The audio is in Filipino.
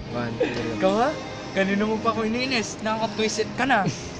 1, 2. Ikaw ha? Kanina mo pa ako iniinis. Nakaka-Bwiset ka na.